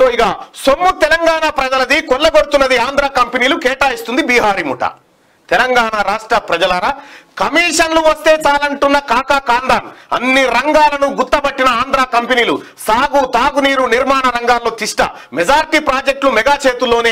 ఇక సొమ్ము తెలంగాణ ప్రజలది, కొల్లగొడుతున్నది ఆంధ్ర కంపెనీలు, కేటాయిస్తుంది బీహారీ ముఠా. తెలంగాణ రాష్ట్ర ప్రజలారా, కమిషన్లు వస్తే చాలంటున్న కాకా కాందాన్ అన్ని రంగాలను గుత్తబట్టిన ఆంధ్ర కంపెనీలు సాగు, తాగునీరు, నిర్మాణ రంగాల్లో తిష్ట. మెజార్టీ ప్రాజెక్టులు మెగా చేతుల్లోనే.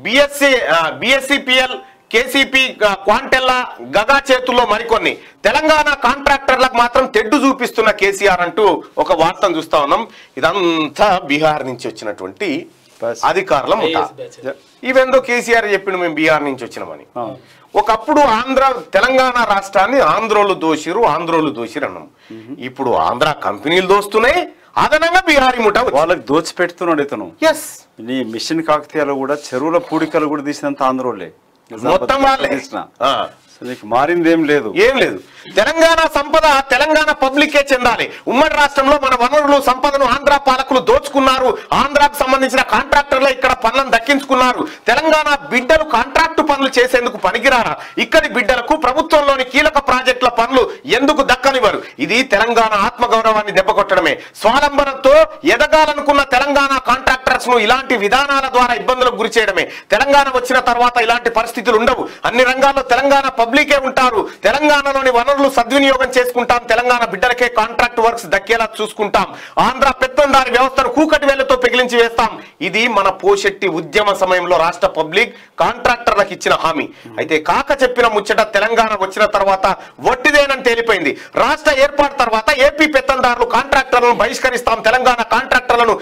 బిఎస్సిపిఎల్, కేసీపీ, క్వాంటెల్లా, గగా చేతుల్లో మరికొన్ని. తెలంగాణ కాంట్రాక్టర్లకు మాత్రం తెడ్డు చూపిస్తున్న కేసీఆర్ అంటూ ఒక వార్తను చూస్తా ఉన్నాం. ఇదంతా బీహార్ నుంచి వచ్చినటువంటి అధికారుల ముఠ. ఇవెందో కేసీఆర్ చెప్పిండు మేము బీహార్ నుంచి వచ్చినామని. ఒకప్పుడు తెలంగాణ రాష్ట్రాన్ని ఆంధ్రోలు దోషిరు అన్నాం. ఇప్పుడు ఆంధ్ర కంపెనీలు దోస్తున్నాయి, అదనంగా బీహారీ ముఠా వాళ్ళకి దోచి పెడుతున్నాడు ఇతను. ఎస్, నీ మిషన్ కాకతీయాలు కూడా చెరువుల పూడికలు కూడా తీసినంత ఆంధ్రోలే, మొత్తం వాళ్ళే. నీకు మారిందేం లేదు, ఏం లేదు. తెలంగాణ సంపద తెలంగాణ పబ్లికే చెందాలి. ఉమ్మడి రాష్ట్రంలో మన వనరులు, సంపదను ఆంధ్ర పాలకులు దోచుకున్నారు. ఆంధ్రాకు సంబంధించిన కాంట్రాక్టర్లు ఇక్కడ పనులను దక్కించుకున్నారు. తెలంగాణ బిడ్డలు కాంట్రాక్టు పనులు చేసేందుకు పనికిరారా? ఇక్కడి బిడ్డలకు ప్రభుత్వంలోని కీలక ప్రాజెక్టుల పనులు ఎందుకు దక్కనివ్వరు? ఇది తెలంగాణ ఆత్మగౌరవాన్ని దెబ్బకొట్టడమే. స్వాలంబనతో ఎదగాలనుకున్న తెలంగాణ కాంట్రాక్టర్స్ ను ఇలాంటి విధానాల ద్వారా ఇబ్బందులకు గురి చేయడమే. తెలంగాణ వచ్చిన తర్వాత ఇలాంటి పరిస్థితులు ఉండవు. అన్ని రంగాల్లో తెలంగాణ పబ్లికే ఉంటారు. తెలంగాణలోని వనరులు సద్వినియోగం చేసుకుంటాం. తెలంగాణ బిడ్డలకే కాంట్రాక్ట్ వర్క్స్ దక్కేలా చూసుకుంటాం. ఆంధ్ర పెత్తందారి వ్యవస్థను కూకటి వేళ్లతో పెగిలించి వేస్తాం. ఇది మన పోషెట్టి ఉద్యమ సమయంలో రాష్ట్ర పబ్లిక్ కాంట్రాక్టర్లకు ఇచ్చిన హామీ. అయితే కాక చెప్పిన ముచ్చట తెలంగాణ వచ్చిన తర్వాత వట్టిదేనని తేలిపోయింది. రాష్ట్ర ఏర్పాటు తర్వాత ఏపీ పెత్తందారులు కాంట్రాక్టర్లను బహిష్కరిస్తాం, తెలంగాణ కాంట్రాక్టర్లను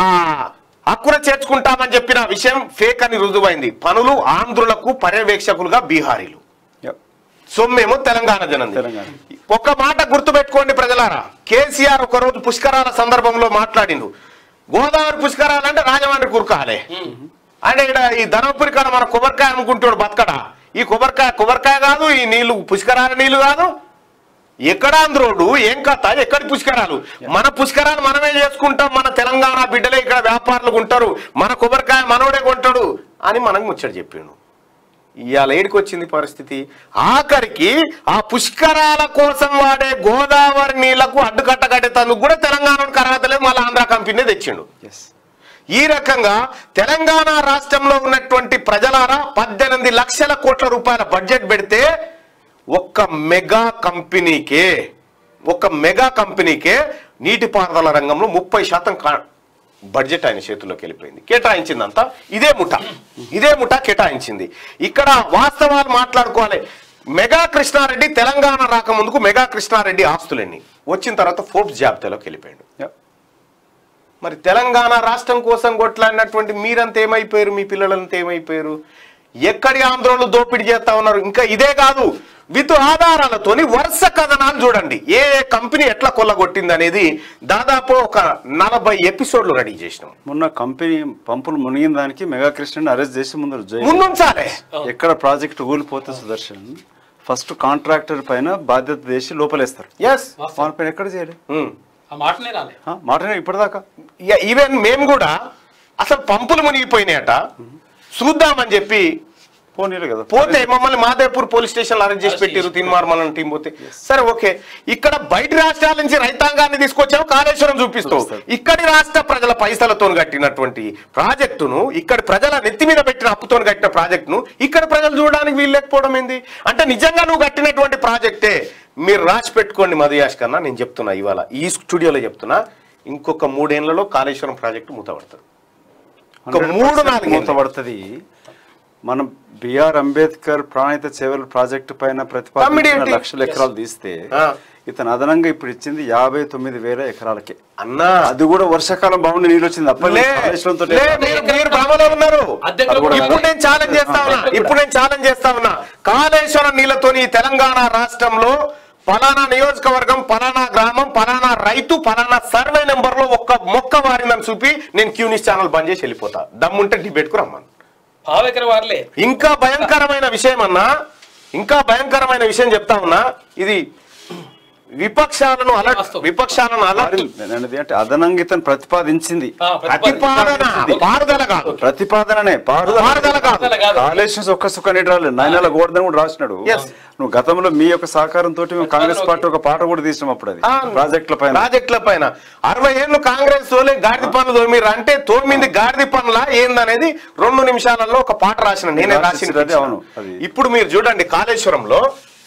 హక్కున చేర్చుకుంటామని చెప్పిన విషయం ఫేక్ అని రుజువైంది. పనులు ఆంధ్రులకు పర్యవేక్షకులుగా బీహారీలు, సొమ్మేమో తెలంగాణ జనం. ఒక్క మాట గుర్తుపెట్టుకోండి ప్రజలారా, కేసీఆర్ ఒకరోజు పుష్కరాల సందర్భంలో మాట్లాడిండు. గోదావరి పుష్కరాలంటే రాజమండ్రి కురకాలే అంటే ఇక్కడ ఈ ధనపురి కాడ మన కొబ్బరికాయ అనుకుంటాడు బతకడా. ఈ కొబ్బరికాయ కాదు, ఈ నీళ్లు పుష్కరాల నీళ్లు కాదు. ఎక్కడ ఆంధ్రోడు ఏం కథ, ఎక్కడి పుష్కరాలు? మన పుష్కరాలు మనమే చేసుకుంటాం. మన తెలంగాణ బిడ్డలే ఇక్కడ వ్యాపారులు ఉంటారు. మన కొబ్బరికాయ మనోడే కొంటాడు అని మనకు ముచ్చట చెప్పిండు. ఇవాళ ఏడికి వచ్చింది పరిస్థితి? ఆఖరికి ఆ పుష్కరాల కోసం వాడే గోదావరి నీళ్లకు అడ్డుకట్ట కట్టేందుకు కూడా తెలంగాణకు అర్హత లేదు, మళ్ళీ ఆంధ్ర కంపెనీ తెచ్చిండు. ఈ రకంగా తెలంగాణ రాష్ట్రంలో ఉన్నటువంటి ప్రజలారా 18 లక్షల కోట్ల రూపాయల బడ్జెట్ పెడితే ఒక్క మెగా కంపెనీకే నీటిపారుదల రంగంలో 30% బడ్జెట్ ఆయన చేతుల్లోకి వెళ్ళిపోయింది. కేటాయించిందంతా ఇదే ముఠా కేటాయించింది. ఇక్కడ వాస్తవాలు మాట్లాడుకోవాలి. మెగా కృష్ణారెడ్డి తెలంగాణ రాకముందుకు మెగా కృష్ణారెడ్డి ఆస్తులన్నీ వచ్చిన తర్వాత ఫోర్బ్స్ జాబితాలోకి వెళ్ళిపోయాడు. మరి తెలంగాణ రాష్ట్రం కోసం కొట్లాడినటువంటి మీరంతా ఏమైపోయారు? మీ పిల్లలంతా ఏమైపోయారు? ఎక్కడి ఆంధ్రోలు దోపిడీ చేస్తా ఉన్నారు? ఇంకా ఇదే కాదు, విత్ ఆధారాలతోని వరుస కథనాలు చూడండి. ఏ కంపెనీ ఎట్లా కొల్లగొట్టింది అనేది దాదాపు ఒక 40 ఎపిసోడ్లు రెడీ చేసినాం. మొన్న కంపెనీ పంపులు మునిగిన దానికి మెగా కృష్ణని అరెస్ట్ చేసి ముందుంచాలి. ఎక్కడ ప్రాజెక్ట్ ఊలిపోతే సుదర్శన్ ఫస్ట్ కాంట్రాక్టర్ పైన బాధ్యత చేసి లోపలేస్తారు. వాళ్ళ పైన ఎక్కడ చేయాలి? మాటనే ఇప్పటిదాకా. ఈవెన్ మేము కూడా అసలు పంపులు మునిగిపోయినాయట చూద్దామని చెప్పి పోతే మమ్మల్ని మాదేపూర్ పోలీస్ స్టేషన్ అరెస్ట్ చేసి పెట్టారు. తిన్మార్మల టీం పోతే సరే ఓకే, ఇక్కడ బయట రాష్ట్రాల నుంచి రైతాంగాన్ని తీసుకొచ్చావు, కాళేశ్వరం చూపిస్తావు. ఇక్కడి రాష్ట్ర ప్రజల పైసలతో కట్టినటువంటి ప్రాజెక్టును, ఇక్కడ ప్రజల నెత్తి మీద పెట్టిన అప్పుతో కట్టిన ప్రాజెక్టును ఇక్కడ ప్రజలు చూడడానికి వీలు లేకపోవడం ఏంది? అంటే నిజంగా నువ్వు కట్టినటువంటి ప్రాజెక్టే మీరు రాసి పెట్టుకోండి. మధుయాష్ కన్నా నేను చెప్తున్నా, ఇవాళ ఈ స్టూడియోలో చెప్తున్నా, ఇంకొక 3 ఏళ్లలో కాళేశ్వరం ప్రాజెక్టు మూతపడుతుంది. ఒక 3-4 మూతపడుతుంది. మనం బిఆర్ అంబేద్కర్ ప్రాణహిత సేవల ప్రాజెక్టు పైన ప్రతిపాదించిన లక్షల ఎకరాలు తీస్తే ఇతను అదనంగా ఇప్పుడు ఇచ్చింది 59,000 ఎకరాలకి అన్నా. అది కూడా వర్షాకాలం బాగుండి నీళ్ళు వచ్చింది. ఇప్పుడు నేను ఛాలెంజ్ చేస్తా ఉన్నా కాళేశ్వరం నీళ్లతోని తెలంగాణ రాష్ట్రంలో పలానా నియోజకవర్గం, పలానా గ్రామం, పలానా రైతు, పలానా సర్వే నెంబర్ లో ఒక్క మొక్క వారిందని చూపి నేను క్యూ న్యూస్ ఛానల్ బంద్ చేసి వెళ్ళిపోతా. దమ్ముంటే డిబేట్ కు రమ్మను. ఇంకా భయంకరమైన విషయం చెప్తా ఉన్నా. ఇది విపక్షాలను అంటే అదనంగా ఇతను ప్రతిపాదించింది ప్రతిపాదననే కాళేశ్వరం ఒక్క సుఖ నీటి నైనాల గోడదని కూడా రాసినాడు. నువ్వు గతంలో మీ యొక్క సహకారంతో కాంగ్రెస్ పార్టీ ఒక పాట కూడా తీసినాం అప్పుడు, అది ప్రాజెక్టుల పైన 60 ఏళ్ళు కాంగ్రెస్ తోలే గాడిద పనులు తోమిరు అంటే తోమింది గాడిద పనుల ఏందనేది 2 నిమిషాలలో ఒక పాట రాసిన, నేనే రాసింది. అవును. ఇప్పుడు మీరు చూడండి, కాళేశ్వరంలో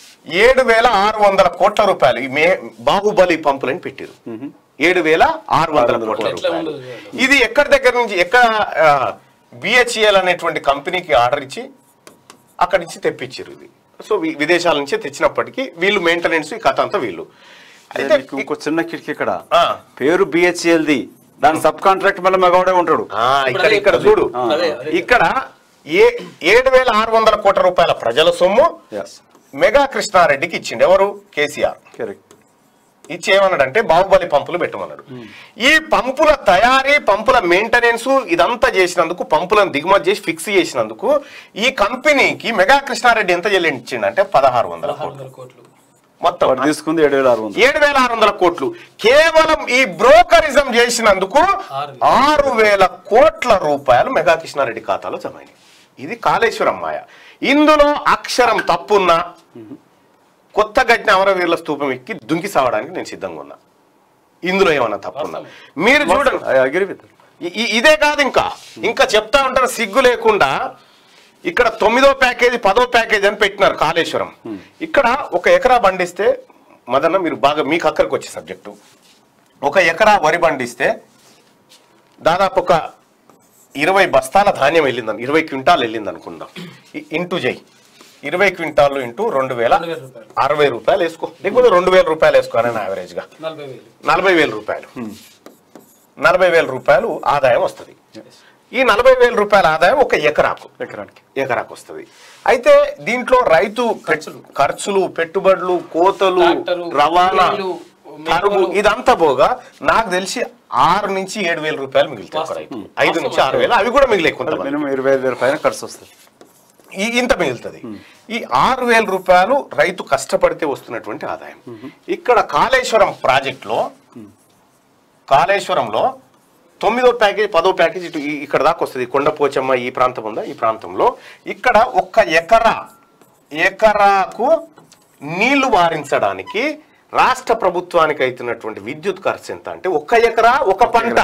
7,600 కోట్ల రూపాయలు బాహుబలి పంపులని పెట్టారు. 7,600 కోట్ల రూపాయలు. ఇది ఎక్కడి దగ్గర నుంచి BHEL అనేటువంటి కంపెనీకి ఆర్డర్ ఇచ్చి అక్కడి నుంచి తెప్పించారు. ఇది సో విదేశాల నుంచి తెచ్చినప్పటికీ వీళ్ళు మెయింటెనెన్స్ ఈ కథ అంతా వీళ్ళు. అయితే ఇంకో చిన్న కిటికీ ఇక్కడ పేరు BHEL ది, దాని సబ్ కాంట్రాక్ట్ మళ్ళీ మగవాడే ఉంటాడు. ఇక్కడ చూడు, ఇక్కడ 7,600 కోట్ల రూపాయల ప్రజల సొమ్ము మెగా కృష్ణారెడ్డికి ఇచ్చిండు. ఎవరు? కేసీఆర్. ఇచ్చి ఏమన్నాడంటే బాహుబలి పంపులు పెట్టమన్నాడు. ఈ పంపుల తయారీ, పంపుల మెయింటెనెన్స్ ఇదంతా చేసినందుకు, పంపులను దిగుమతి చేసి ఫిక్స్ చేసినందుకు ఈ కంపెనీకి మెగా కృష్ణారెడ్డి ఎంత చెల్లించిండు అంటే 1,600 కోట్లు. మొత్తం తీసుకుంది 7,600 కోట్లు. కేవలం ఈ బ్రోకరిజం చేసినందుకు 6,000 కోట్ల రూపాయలు మెగా కృష్ణారెడ్డి ఖాతాలో జమ అయినాయి. ఇది కాళేశ్వరం మాయ. ఇందులో అక్షరం తప్పున్నా కొత్త గట్టిన అమరవీరుల స్తూపం ఎక్కి దుంకి సావడానికి నేను సిద్ధంగా ఉన్నా. ఇందులో ఏమన్నా తప్పున్నా మీరు చూడండి. ఇదే కాదు, ఇంకా చెప్తా ఉంటారు సిగ్గు లేకుండా. ఇక్కడ 9వ ప్యాకేజీ 10వ ప్యాకేజీ అని పెట్టినారు కాళేశ్వరం. ఇక్కడ 1 ఎకరా బండిస్తే మదన్న, మీరు బాగా మీకు అక్కడికి వచ్చే సబ్జెక్టు, 1 ఎకరా వరి బండిస్తే దాదాపు ఒక 20 బస్తాల ధాన్యం వెళ్ళిందని, 20 క్వింటాలు వెళ్ళింది అనుకుందాం. ఇంటూ 20 క్వింటాలు ఇంటూ 2,060 రూపాయలు వేసుకో, లేకపోతే 2,000 రూపాయలు వేసుకో అని యావరేజ్ గా 40,000 రూపాయలు 40,000 రూపాయలు ఆదాయం వస్తుంది. ఈ 40,000 రూపాయల ఆదాయం 1 ఎకరాకు వస్తుంది. అయితే దీంట్లో రైతు ఖర్చులు, పెట్టుబడులు, కోతలు, రవాణా, తరుగు ఇదంతా పోగా నాకు తెలిసి 6 నుంచి 7,000 రూపాయలు మిగులుతాయి. 5 నుంచి 6,000 అవి కూడా మిగిలే, కొంత 25,000 పైన ఖర్చు వస్తుంది. ఇంత మిగులుతుంది. ఈ 6,000 రూపాయలు రైతు కష్టపడితే వస్తున్నటువంటి ఆదాయం. ఇక్కడ కాళేశ్వరంలో 9వ ప్యాకేజ్ 10వ ప్యాకేజ్ ఇక్కడ దాకా వస్తుంది. కొండపోచమ్మ ఈ ప్రాంతం ఉందా, ఈ ప్రాంతంలో ఇక్కడ 1 ఎకరాకు నీళ్లు వారించడానికి రాష్ట్ర ప్రభుత్వానికి అవుతున్నటువంటి విద్యుత్ ఖర్చు ఎంత అంటే 1 ఎకరా 1 పంట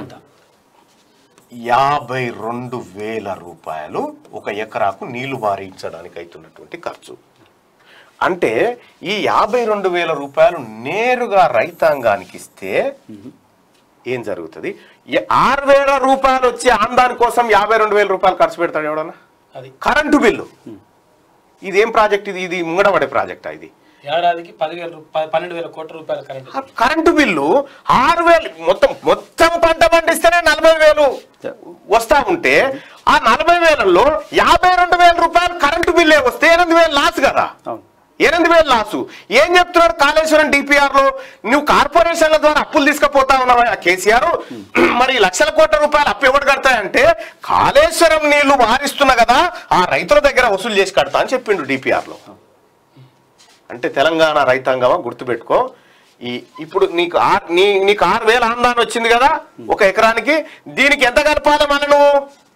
52,000 రూపాయలు 1 ఎకరాకు నీళ్లు వారించడానికి అవుతున్నటువంటి ఖర్చు. అంటే ఈ 52,000 రూపాయలు నేరుగా రైతాంగానికి ఇస్తే ఏం జరుగుతుంది? 6,000 రూపాయలు వచ్చి ఆందాని కోసం 52,000 రూపాయలు ఖర్చు పెడతాడు ఎవడన్నా. కరెంటు బిల్లు, ఇదేం ప్రాజెక్ట్? ఇది ముంగడబడే ప్రాజెక్టా? ఇది ఏడాదికి 12,000 కోట్ల రూపాయల కరెంటు బిల్లు. 6,000 మొత్తం పంట పండిస్తేనే 40,000 వస్తా ఉంటే ఆ 40,000లో 52,000 రూపాయలు కరెంటు బిల్లే వస్తే 8,000 లాస్ కదా. 8,000 లాసు. ఏం చెప్తున్నాడు కాళేశ్వరం డిపిఆర్ లో? నువ్వు కార్పొరేషన్ల ద్వారా అప్పులు తీసుకుపోతా ఉన్నావా కేసీఆర్? మరి లక్షల కోట్ల రూపాయలు అప్పు ఎవరు కడతాయంటే కాళేశ్వరం నీళ్లు వారిస్తున్నా కదా, ఆ రైతుల దగ్గర వసూలు చేసి కడతా అని చెప్పిండు డిపిఆర్ లో. అంటే తెలంగాణ రైతాంగమా గుర్తుపెట్టుకో. ఇప్పుడు నీకు 6,000 ఆందాన్ని వచ్చింది కదా 1 ఎకరానికి. దీనికి ఎంత కలపాలి మన? నువ్వు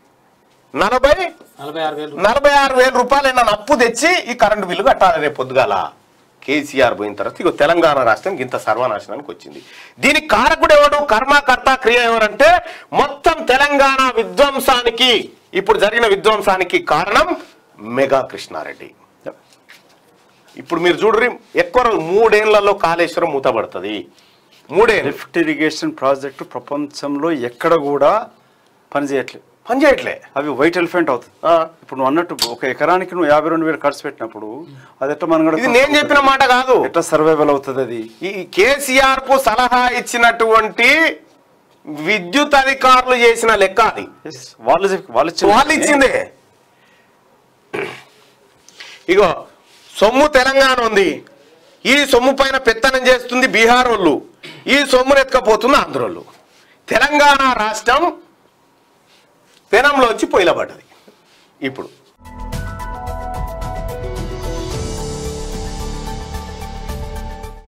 46,000 రూపాయలు నన్ను అప్పు తెచ్చి ఈ కరెంటు బిల్లు కట్టాలి రేపు పొద్దుగాల. కేసీఆర్ పోయిన తర్వాత ఇక తెలంగాణ రాష్ట్రం ఇంత సర్వనాశనానికి వచ్చింది. దీనికి కారకుడు ఎవడు? కర్మకర్త క్రియ ఎవరంటే మొత్తం తెలంగాణ విధ్వంసానికి, ఇప్పుడు జరిగిన విధ్వంసానికి కారణం మెగా కృష్ణారెడ్డి. ఇప్పుడు మీరు చూడరి, ఎక్కువ 3 ఏళ్లలో కాళేశ్వరం మూతపడుతుంది. 3 ఏళ్ళు లిఫ్ట్ ఇరిగేషన్ ప్రాజెక్టు ప్రపంచంలో ఎక్కడ కూడా పనిచేయట్లేదు. అవి వైట్ ఎలిఫెంట్ అవుతుంది. ఇప్పుడు నువ్వు అన్నట్టు 1 ఎకరానికి నువ్వు 52,000 ఖర్చు పెట్టినప్పుడు అది ఎట్లా మనగడ? ఇది నేను చెప్పిన మాట కాదు, ఎట్లా సర్వైవల్ అవుతుంది అది? ఈ కేసీఆర్ కు సలహా ఇచ్చినటువంటి విద్యుత్ అధికారులు చేసిన లెక్క అది. వాళ్ళు ఇచ్చిందే. ఇగో సొమ్ము తెలంగాణ ఉంది, ఈ సొమ్ము పైన పెత్తనం చేస్తుంది బీహార్ వాళ్ళు, ఈ సొమ్మును ఎత్తుకపోతుంది ఆంధ్రోళ్ళు. తెలంగాణ రాష్ట్రం పెనంలోంచి పొయ్యిలబడ్డది. ఇప్పుడు